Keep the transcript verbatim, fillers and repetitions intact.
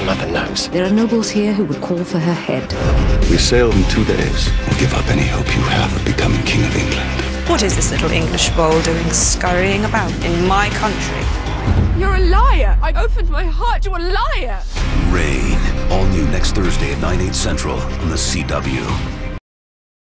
my mother knows. There are nobles here who would call for her head. We sail in two days. We'll give up any hope you have of becoming King of England. What is this little English bowl doing scurrying about in my country? You're a liar! I opened my heart to a liar! Reign. All new next Thursday at nine, eight central on the C W.